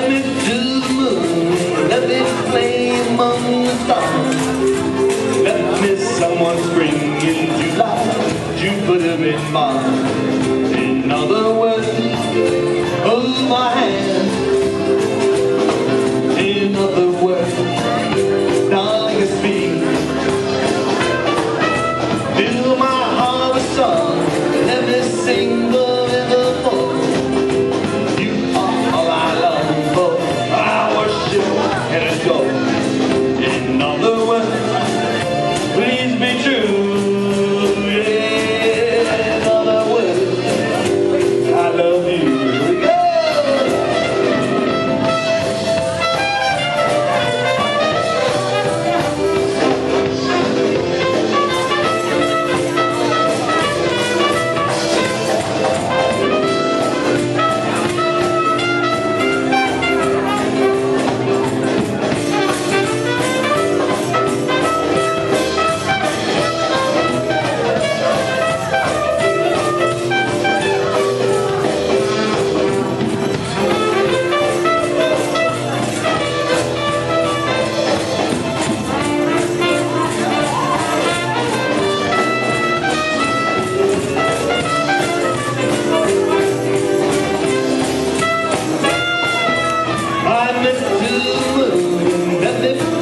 me to the moon, let me play among the stars. Let me someone spring in July, Jupiter in Mars. In other words, hold my hand. In other words, darling, speak. Fill my heart with song, let me sing the riverfall. You are all I long for, I worship and adore. In other words, please be true. Yeah, in other words, I love you. Here we go. Let me